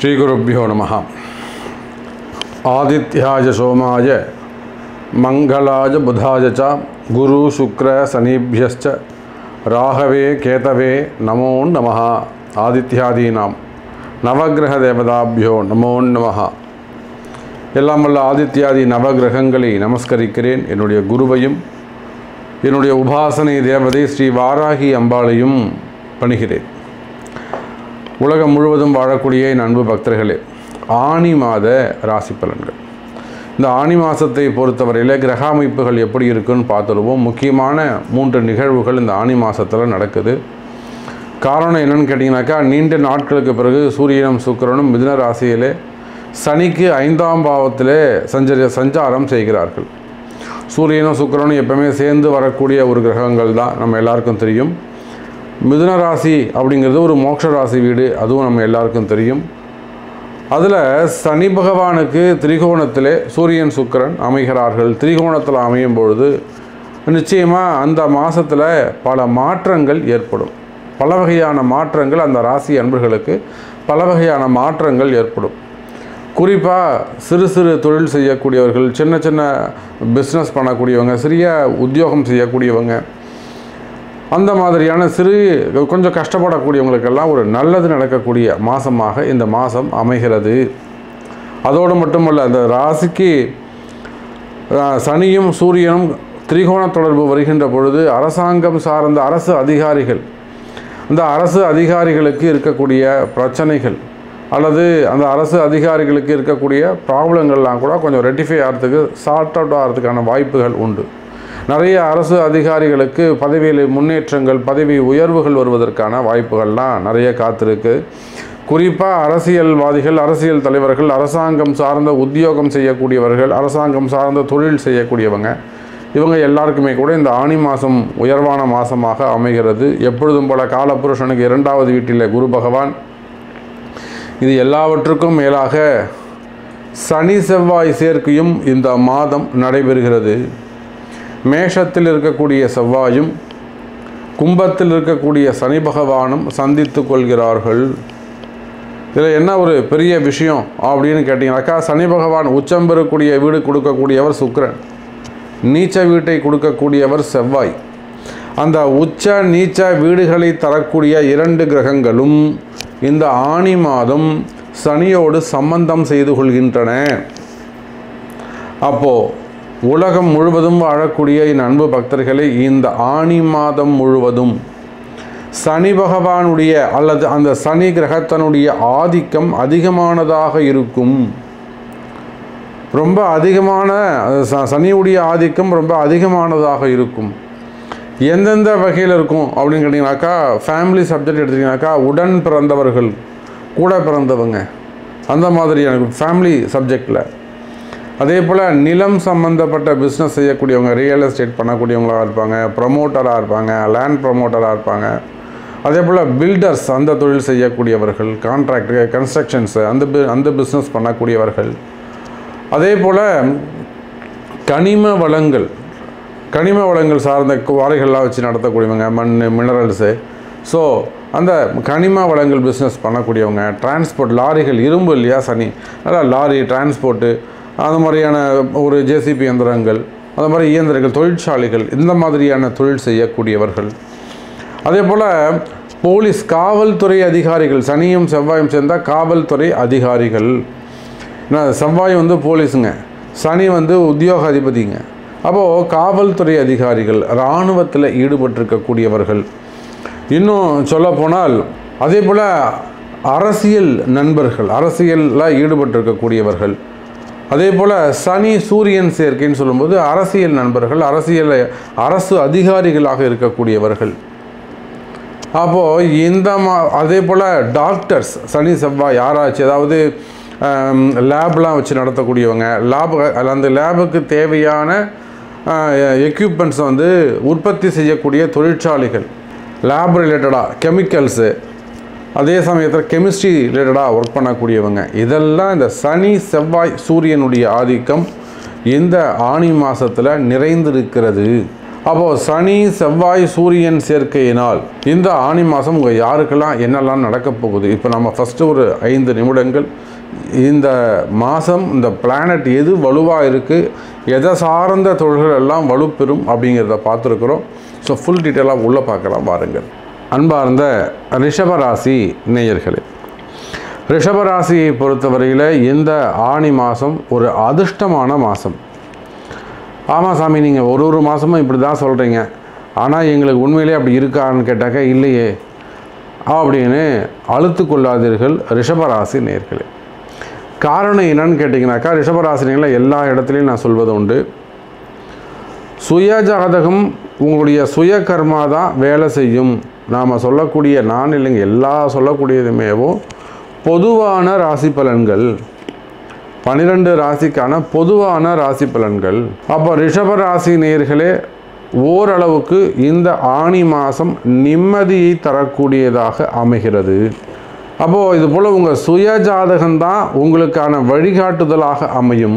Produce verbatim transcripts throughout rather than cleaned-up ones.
ஸ்ரீ குருப்யோ நமஹ. ஆதித்யாய சோமாய மங்களாய புதாய ச குரு சுக்ர சனிபியஸ்ச ராகவே கேதவே நமோ நமஹ. ஆதித்யாதீனாம் நவகிரக தேவதாபியோ நமோ நமஹ. எல்லாம் வல்ல ஆதித்யாதி நவகிரகங்களை நமஸ்கரிக்கிறேன். என்னுடைய குருவையும் என்னுடைய உபாசனை தேவதை ஸ்ரீ வாராகி அம்பாளையும் பணிகிறேன். உலகம் முழுவதும் வாழக்கூடிய என் அன்பு பக்தர்களே, ஆனி மாத ராசி பலன்கள். இந்த ஆனி மாதத்தை பொறுத்தவரையில் கிரக அமைப்புகள் எப்படி இருக்குன்னு பார்த்துருவோம். முக்கியமான மூன்று நிகழ்வுகள் இந்த ஆனி மாதத்தில் நடக்குது. காரணம் என்னென்னு கேட்டிங்கனாக்கா, நீண்ட நாட்களுக்கு பிறகு சூரியனும் சுக்கிரனும் மிதுன ராசியிலே சனிக்கு ஐந்தாம் பாவத்திலே சஞ்சரி சஞ்சாரம் செய்கிறார்கள். சூரியனும் சுக்கிரனும் எப்பவுமே சேர்ந்து வரக்கூடிய ஒரு கிரகங்கள் தான், நம்ம எல்லாருக்கும் தெரியும். மிதுன ராசி அப்படிங்கிறது ஒரு மோட்ச ராசி வீடு, அதுவும் நம்ம எல்லாருக்கும் தெரியும். அதில் சனி பகவானுக்கு திரிகோணத்திலே சூரியன் சுக்கிரன் அமைகிறார்கள். திரிகோணத்தில் அமையும் பொழுது நிச்சயமாக அந்த மாதத்தில் பல மாற்றங்கள் ஏற்படும். பல வகையான மாற்றங்கள் அந்த ராசி அன்பர்களுக்கு பல வகையான மாற்றங்கள் ஏற்படும். குறிப்பாக சிறு சிறு தொழில் செய்யக்கூடியவர்கள், சின்ன சின்ன பிஸ்னஸ் பண்ணக்கூடியவங்க, சிறிய உத்தியோகம் செய்யக்கூடியவங்க, அந்த மாதிரியான சிறு கொஞ்சம் கஷ்டப்படக்கூடியவங்களுக்கெல்லாம் ஒரு நல்லது நடக்கக்கூடிய மாதமாக இந்த மாதம் அமைகிறது. அதோடு மட்டுமல்ல, அந்த ராசிக்கு சனியும் சூரியனும் திரிகோண தொடர்பு வருகின்ற பொழுது அரசாங்கம் சார்ந்த அரசு அதிகாரிகள், அந்த அரசு அதிகாரிகளுக்கு இருக்கக்கூடிய பிரச்சனைகள் அல்லது அந்த அரசு அதிகாரிகளுக்கு இருக்கக்கூடிய ப்ராப்ளங்கள்லாம் கூட கொஞ்சம் ரெட்டிஃபை ஆகிறதுக்கு, சார்ட் அவுட் ஆகிறதுக்கான வாய்ப்புகள் உண்டு. நிறைய அரசு அதிகாரிகளுக்கு பதவியில் முன்னேற்றங்கள், பதவி உயர்வுகள் வருவதற்கான வாய்ப்புகள்லாம் நிறைய காத்திருக்கு. குறிப்பாக அரசியல்வாதிகள், அரசியல் தலைவர்கள், அரசாங்கம் சார்ந்த உத்தியோகம் செய்யக்கூடியவர்கள், அரசாங்கம் சார்ந்த தொழில் செய்யக்கூடியவங்க, இவங்க எல்லாருக்குமே கூட இந்த ஆனி மாதம் உயர்வான மாதமாக அமைகிறது. எப்பொழுதும் போல காலபுருஷனுக்கு இரண்டாவது வீட்டில் குரு பகவான். இது எல்லாவற்றுக்கும் மேலாக சனி செவ்வாய் சேர்க்கையும் இந்த மாதம் நடைபெறுகிறது. மேஷத்தில் இருக்கக்கூடிய செவ்வாயும் கும்பத்தில் இருக்கக்கூடிய சனி பகவானும் சந்தித்து கொள்கிறார்கள். இதில் என்ன ஒரு பெரிய விஷயம் அப்படின்னு கேட்டிங்கனாக்கா, சனி பகவான் உச்சம் பெறக்கூடிய வீடு கொடுக்கக்கூடியவர் சுக்கிரன், நீச்ச வீட்டை கொடுக்கக்கூடியவர் செவ்வாய். அந்த உச்ச நீச்ச வீடுகளை தரக்கூடிய இரண்டு கிரகங்களும் இந்த ஆனி மாதம் சனியோடு சம்பந்தம் செய்து கொள்கின்றன. அப்போது உலகம் முழுவதும் வாழக்கூடிய என் அன்பு பக்தர்களை, இந்த ஆனி மாதம் முழுவதும் சனி பகவானுடைய அல்லது அந்த சனி கிரகத்தினுடைய ஆதிக்கம் அதிகமானதாக இருக்கும். ரொம்ப அதிகமான சனியுடைய ஆதிக்கம் ரொம்ப அதிகமானதாக இருக்கும். எந்தெந்த வகையில் இருக்கும் அப்படின்னு கேட்டிங்கனாக்கா, ஃபேமிலி சப்ஜெக்ட் எடுத்திங்கனாக்கா, உடன் பிறந்தவர்கள், கூட பிறந்தவங்க, அந்த மாதிரியான ஃபேமிலி சப்ஜெக்டில். அதே போல் நிலம் சம்மந்தப்பட்ட பிஸ்னஸ் செய்யக்கூடியவங்க, ரியல் எஸ்டேட் பண்ணக்கூடியவங்களாக இருப்பாங்க, ப்ரமோட்டராக இருப்பாங்க, லேண்ட் ப்ரமோட்டராக இருப்பாங்க. அதே போல் பில்டர்ஸ், அந்த தொழில் செய்யக்கூடியவர்கள், கான்ட்ராக்டு, கன்ஸ்ட்ரக்ஷன்ஸு, அந்த பி அந்த பிஸ்னஸ் பண்ணக்கூடியவர்கள். அதே போல் கனிம வளங்கள், கனிம வளங்கள் சார்ந்த வாரைகள்லாம் வச்சு நடத்தக்கூடியவங்க, மண், மினரல்ஸு. ஸோ அந்த கனிம வளங்கள் பிஸ்னஸ் பண்ணக்கூடியவங்க, டிரான்ஸ்போர்ட், லாரிகள், இரும்பு இல்லையா சனி, அதான் லாரி டிரான்ஸ்போர்ட்டு, அந்த மாதிரியான ஒரு ஜேசிபி இயந்திரங்கள், அந்த மாதிரி இயந்திரங்கள், தொழிற்சாலைகள், இந்த மாதிரியான தொழில் செய்யக்கூடியவர்கள். அதே போல் போலீஸ், காவல்துறை அதிகாரிகள், சனியும் செவ்வாயும் சேர்ந்தால் காவல்துறை அதிகாரிகள். ஏன்னா செவ்வாய் வந்து போலீஸுங்க, சனி வந்து உத்தியோக அதிபதிங்க. அப்போது காவல்துறை அதிகாரிகள், இராணுவத்தில் ஈடுபட்டிருக்கக்கூடியவர்கள். இன்னும் சொல்லப்போனால் அதே போல் அரசியல் நண்பர்கள், அரசியலில் ஈடுபட்டிருக்கக்கூடியவர்கள். அதே போல் சனி சூரியன் சேர்க்கைன்னு சொல்லும்போது அரசியல் நண்பர்கள், அரசியல் அரசு அதிகாரிகளாக இருக்கக்கூடியவர்கள். அப்போது இந்த மா அதே போல் டாக்டர்ஸ், சனி செவ்வாய் ஆராய்ச்சி, அதாவது லேப்லாம் வச்சு நடத்தக்கூடியவங்க, லேப் அந்த லேபுக்கு தேவையான எக்யூப்மெண்ட்ஸ் வந்து உற்பத்தி செய்யக்கூடிய தொழிற்சாலைகள், லேப் ரிலேட்டடாக கெமிக்கல்ஸு, அதே சமயத்தில் கெமிஸ்ட்ரி ரிலேட்டடாக ஒர்க் பண்ணக்கூடியவங்க, இதெல்லாம் இந்த சனி செவ்வாய் சூரியனுடைய ஆதிக்கம் இந்த ஆனி மாதத்தில் நிறைந்திருக்கிறது. அப்போது சனி செவ்வாய் சூரியன் சேர்க்கையினால் இந்த ஆணி மாதம் உங்கள் யாருக்கெல்லாம் என்னெல்லாம் நடக்கப் போகுது, இப்போ நம்ம ஃபஸ்ட்டு ஒரு ஐந்து நிமிடங்கள் இந்த மாதம் இந்த பிளானட் எது வலுவாக இருக்குது, எதை சார்ந்த தொழில்கள் எல்லாம் வலுப்பெறும் அப்படிங்கிறத பார்த்துருக்குறோம். ஸோ ஃபுல் டீட்டெயிலாக உள்ளே பார்க்கலாம் வாருங்கள். அன்பார்ந்த ரிஷபராசி நேயர்களே, ரிஷபராசியை பொறுத்தவரையில் இந்த ஆணி மாதம் ஒரு அதிர்ஷ்டமான மாதம். ஆமாம் சாமி, நீங்கள் ஒரு ஒரு மாதமும் இப்படி தான் சொல்கிறீங்க, ஆனால் எங்களுக்கு உண்மையிலே அப்படி இருக்கான்னு கேட்டாக்க இல்லையே அப்படின்னு அழுத்து கொள்ளாதீர்கள் ரிஷபராசி நேயர்களே. காரணம் என்னன்னு கேட்டிங்கனாக்கா, ரிஷபராசினிகளை எல்லா இடத்துலையும் நான் சொல்வது உண்டு, சுய ஜாதகம் உங்களுடைய சுய கர்மா தான் வேலை செய்யும். நாம் சொல்லக்கூடிய நான் இல்லைங்க, எல்லா சொல்லக்கூடியதுமேவும் பொதுவான ராசி பலன்கள், பன்னிரெண்டு ராசிக்கான பொதுவான ராசி பலன்கள். அப்போ ரிஷபராசி நேயர்களே, ஓரளவுக்கு இந்த ஆணி மாதம் நிம்மதியை தரக்கூடியதாக அமைகிறது. அப்போது இது போல் உங்கள் சுய ஜாதகம்தான் உங்களுக்கான வழிகாட்டுதலாக அமையும்.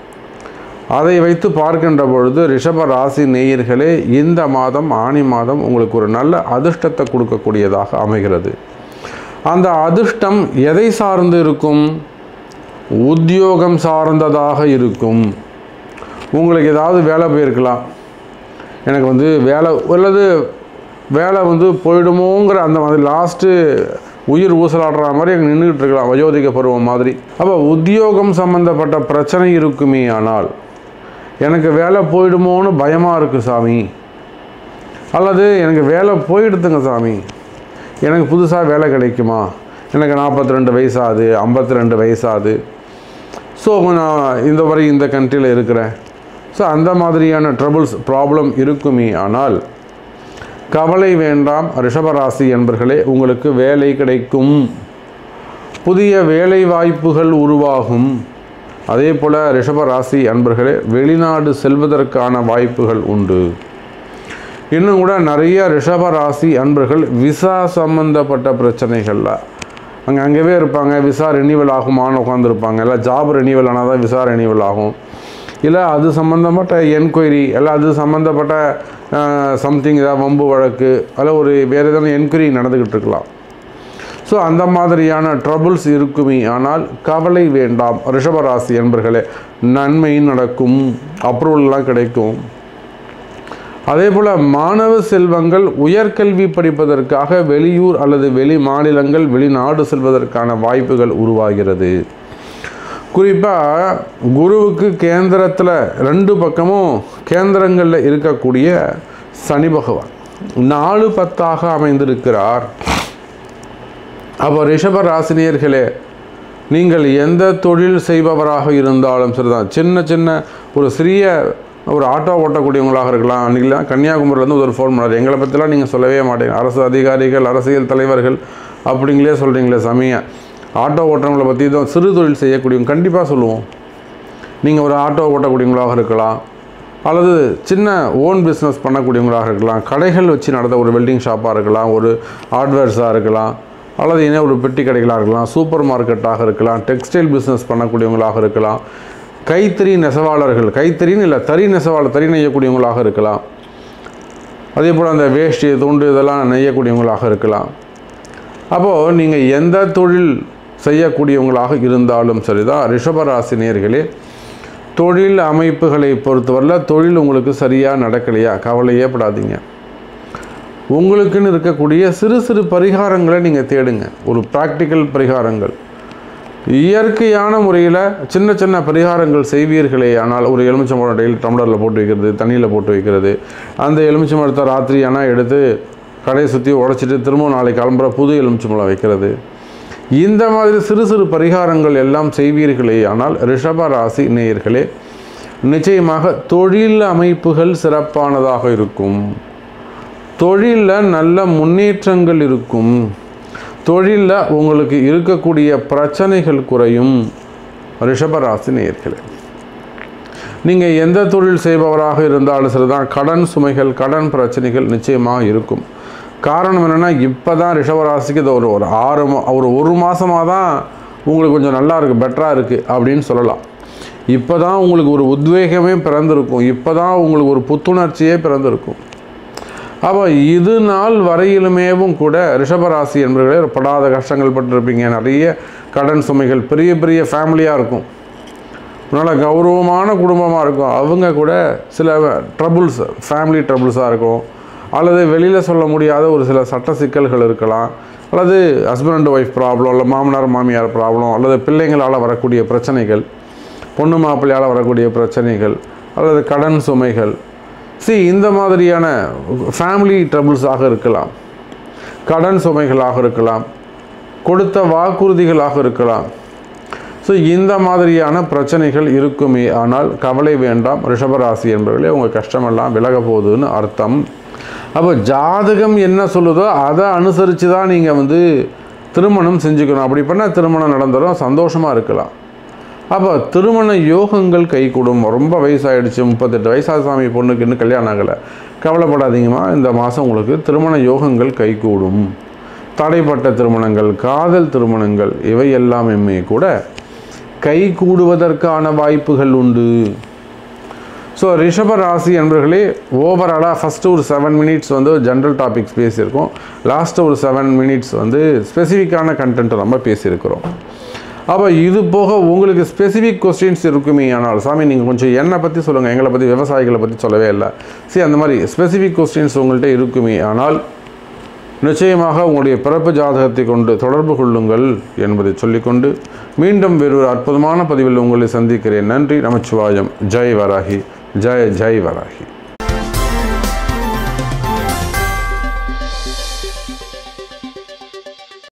அதை வைத்து பார்க்கின்ற பொழுது ரிஷப ராசி நேயர்களே, இந்த மாதம் ஆணி மாதம் உங்களுக்கு ஒரு நல்ல அதிர்ஷ்டத்தை கொடுக்கக்கூடியதாக அமைகிறது. அந்த அதிர்ஷ்டம் எதை சார்ந்து இருக்கும்? உத்தியோகம் சார்ந்ததாக இருக்கும். உங்களுக்கு ஏதாவது வேலை போயிருக்கலாம், எனக்கு வந்து வேலை அல்லது வேலை வந்து போயிடுமோங்கிற அந்த மாதிரி லாஸ்ட்டு உயிர் ஊசலாடுற மாதிரி அங்கே நின்றுக்கிட்டு இருக்கலாம், வயோதிக பருவம் மாதிரி. அப்போ உத்தியோகம் சம்மந்தப்பட்ட பிரச்சனை இருக்குமே, ஆனால் எனக்கு வேலை போயிடுமோன்னு பயமாக இருக்குது சாமி, அல்லது எனக்கு வேலை போயிடுதுங்க சாமி, எனக்கு புதுசாக வேலை கிடைக்குமா, எனக்கு நாற்பத்தி ரெண்டு வயசாகுது, ஐம்பத்தி ரெண்டு வயசாகுது, ஸோ நான் இந்த வரை இந்த கண்ட்ரியில் இருக்கிறேன், ஸோ அந்த மாதிரியான ட்ரபுள்ஸ் ப்ராப்ளம் இருக்குமே, ஆனால் கவலை வேண்டாம் ரிஷபராசி என்பர்களே, உங்களுக்கு வேலை கிடைக்கும், புதிய வேலை வாய்ப்புகள் உருவாகும். அதே போல் ரிஷபராசி அன்பர்களே, வெளிநாடு செல்வதற்கான வாய்ப்புகள் உண்டு. இன்னும் கூட நிறைய ரிஷபராசி அன்பர்கள் விசா சம்பந்தப்பட்ட பிரச்சனைகளில் அங்கே அங்கேவே இருப்பாங்க, விசா ரெனிவல் ஆகுமான்னு உட்காந்துருப்பாங்க, இல்லை ஜாப் ரெனிவல் ஆனால் தான் விசா ரெனிவல் ஆகும், இல்லை அது சம்மந்தப்பட்ட என்கொயரி, இல்லை அது சம்மந்தப்பட்ட சம்திங் ஏதாவது வம்பு வழக்கு, அதில் ஒரு வேறு ஏதாவது என்கொயரி நடந்துக்கிட்டு இருக்கலாம். ஸோ அந்த மாதிரியான ட்ரபுள்ஸ் இருக்குமே, ஆனால் கவலை வேண்டாம் ரிஷபராசி என்பர்களே, நன்மை நடக்கும், அப்ரூவல்லாம் கிடைக்கும். அதே போல் மாணவ செல்வங்கள் உயர்கல்வி படிப்பதற்காக வெளியூர் அல்லது வெளி மாநிலங்கள் வெளிநாடு செல்வதற்கான வாய்ப்புகள் உருவாகிறது. குறிப்பாக குருவுக்கு கேந்திரத்தில் ரெண்டு பக்கமும் கேந்திரங்களில் இருக்கக்கூடிய சனி பகவான் நாலு பத்தாக அமைந்திருக்கிறார். அப்போ ரிஷப ராசினியர்களே, நீங்கள் எந்த தொழில் செய்பவராக இருந்தாலும் சரிதான், சின்ன சின்ன ஒரு சிறிய ஒரு ஆட்டோ ஓட்டக்கூடியவங்களாக இருக்கலாம். அன்றைக்கெலாம் கன்னியாகுமரியிலேருந்து ஒரு ஃபோன் பண்ணார், எங்களை பற்றிலாம் நீங்கள் சொல்லவே மாட்டீங்க, அரசு அதிகாரிகள் அரசியல் தலைவர்கள் அப்படிங்களே சொல்கிறீங்களே சமய, ஆட்டோ ஓட்டுறவங்களை பற்றி தான் சிறு தொழில் செய்யக்கூடியவங்க கண்டிப்பாக சொல்லுவோம். நீங்கள் ஒரு ஆட்டோ ஓட்டக்கூடியவங்களாக இருக்கலாம், அல்லது சின்ன ஓன் பிஸ்னஸ் பண்ணக்கூடியவங்களாக இருக்கலாம், கடைகள் வச்சு நடத்த ஒரு வெல்டிங் ஷாப்பாக இருக்கலாம், ஒரு ஹார்ட்வேர்ஸாக இருக்கலாம், அல்லது என்ன ஒரு பெட்டி கடைகளாக இருக்கலாம், சூப்பர் மார்க்கெட்டாக இருக்கலாம், டெக்ஸ்டைல் பிஸ்னஸ் பண்ணக்கூடியவங்களாக இருக்கலாம், கைத்தறி நெசவாளர்கள், கைத்தறின்னு இல்லை தறி நெசவாளர் தறி நெய்யக்கூடியவங்களாக இருக்கலாம், அதே போல் அந்த வேஷ்டி துண்டு இதெல்லாம் நெய்யக்கூடியவங்களாக இருக்கலாம். அப்போது நீங்கள் எந்த தொழில் செய்யக்கூடியவங்களாக இருந்தாலும் சரிதான் ரிஷபராசி நேயர்களே, தொழில் அமைப்புகளை பொறுத்தவரையில் தொழில் உங்களுக்கு சரியாக நடக்கலையா கவலையே படாதீங்க. உங்களுக்குன்னு இருக்கக்கூடிய சிறு சிறு பரிகாரங்களை நீங்கள் தேடுங்க, ஒரு ப்ராக்டிக்கல் பரிகாரங்கள், இயற்கையான முறையில் சின்ன சின்ன பரிகாரங்கள் செய்வீர்களே ஆனால், ஒரு எலுமிச்சம்பழம் டெய்லி டம்ளரில் போட்டு வைக்கிறது, தண்ணியில் போட்டு வைக்கிறது, அந்த எலுமிச்சம்பழத்தை ராத்திரி ஆனால் எடுத்து கடையை சுற்றி உடச்சிட்டு திரும்ப நாளைக்கு கிளம்புற புது எலுமிச்சம்பழம் வைக்கிறது, இந்த மாதிரி சிறு சிறு பரிகாரங்கள் எல்லாம் செய்வீர்களே ஆனால் ரிஷப ராசி நேயர்களே, நிச்சயமாக தொழில் அமைப்புகள் சிறப்பானதாக இருக்கும், தொழிலில் நல்ல முன்னேற்றங்கள் இருக்கும், தொழிலில் உங்களுக்கு இருக்கக்கூடிய பிரச்சனைகள் குறையும். ரிஷபராசி நேயர்களே, நீங்கள் எந்த தொழில் செய்பவராக இருந்தாலும் சரிதான் கடன் சுமைகள் கடன் பிரச்சனைகள் நிச்சயமாக இருக்கும். காரணம் என்னென்னா, இப்போ தான் ரிஷபராசிக்கு இது ஒரு ஒரு ஆறு ஒரு ஒரு மாதமாக தான் உங்களுக்கு கொஞ்சம் நல்லா இருக்குது, பெட்டராக இருக்குது அப்படின்னு சொல்லலாம். இப்போ தான் உங்களுக்கு ஒரு உத்வேகமே பிறந்திருக்கும், இப்போ தான் உங்களுக்கு ஒரு புத்துணர்ச்சியே பிறந்திருக்கும். அப்போ இது நாள் வரையிலுமேவும் கூட ரிஷபராசி என்பவர்களே படாத கஷ்டங்கள் பட்டிருப்பீங்க. நிறைய கடன் சுமைகள், பெரிய பெரிய ஃபேமிலியாக இருக்கும், நல்ல கௌரவமான குடும்பமாக இருக்கும். அவங்க கூட சில ட்ரபுள்ஸ், ஃபேமிலி ட்ரபுள்ஸாக இருக்கும், அல்லது வெளியில் சொல்ல முடியாத ஒரு சில சட்ட சிக்கல்கள் இருக்கலாம், அல்லது ஹஸ்பண்ட் அண்ட் ஒய்ஃப் ப்ராப்ளம், இல்லை மாமனார் மாமியார் ப்ராப்ளம், அல்லது பிள்ளைங்களால் வரக்கூடிய பிரச்சனைகள், பொண்ணு மாப்பிள்ளையால் வரக்கூடிய பிரச்சனைகள், அல்லது கடன் சுமைகள். சி இந்த மாதிரியான ஃபேமிலி ட்ரபுள்ஸாக இருக்கலாம், கடன் சுமைகளாக இருக்கலாம், கொடுத்த வாக்குறுதிகளாக இருக்கலாம். ஸோ இந்த மாதிரியான பிரச்சனைகள் இருக்குமே. ஆனால் கவலை வேண்டாம் ரிஷபராசி என்பவர்களே, உங்கள் கஷ்டமெல்லாம் விலக போகுதுன்னு அர்த்தம். அப்போ ஜாதகம் என்ன சொல்லுதோ அதை அனுசரித்து தான் நீங்கள் வந்து திருமணம் செஞ்சுக்கணும். அப்படி பண்ணால் திருமணம் நடந்துடும், சந்தோஷமாக இருக்கலாம். அப்போ திருமண யோகங்கள் கைகூடும். ரொம்ப வயசாகிடுச்சு, முப்பத்தெட்டு வயசாக சாமி பொண்ணுக்கு இன்னும் கல்யாணம் ஆகலை, கவலைப்படாதீங்கம்மா, இந்த மாதம் உங்களுக்கு திருமண யோகங்கள் கைகூடும். தடைப்பட்ட திருமணங்கள், காதல் திருமணங்கள், இவை எல்லாமே கூட கை கூடுவதற்கான வாய்ப்புகள் உண்டு. ஸோ ரிஷப ராசி என்பவர்களே, ஓவராலாக ஃபஸ்ட்டு ஒரு செவன் மினிட்ஸ் வந்து ஜென்ரல் டாபிக்ஸ் பேசியிருக்கோம், லாஸ்ட்டு ஒரு செவன் மினிட்ஸ் வந்து ஸ்பெசிஃபிக்கான கண்டென்ட்டை நம்ம பேசியிருக்கிறோம். அப்போ இது போக உங்களுக்கு ஸ்பெசிஃபிக் கொஸ்டின்ஸ் இருக்குமே. ஆனால் சாமி நீங்கள் கொஞ்சம் என்னை பற்றி சொல்லுங்கள், எங்களை பற்றி, விவசாயிகளை பற்றி சொல்லவே இல்லை. சரி, அந்த மாதிரி ஸ்பெசிஃபிக் கொஸ்டின்ஸ் உங்கள்கிட்ட இருக்குமே. ஆனால் நிச்சயமாக உங்களுடைய பிறப்பு ஜாதகத்தை கொண்டு தொடர்பு கொள்ளுங்கள் என்பதை சொல்லிக்கொண்டு மீண்டும் வேறொரு அற்புதமான பதிவில் உங்களை சந்திக்கிறேன். நன்றி. நமச்சிவாயம். ஜெய் வராகி. ஜெய் ஜெய் வராகி.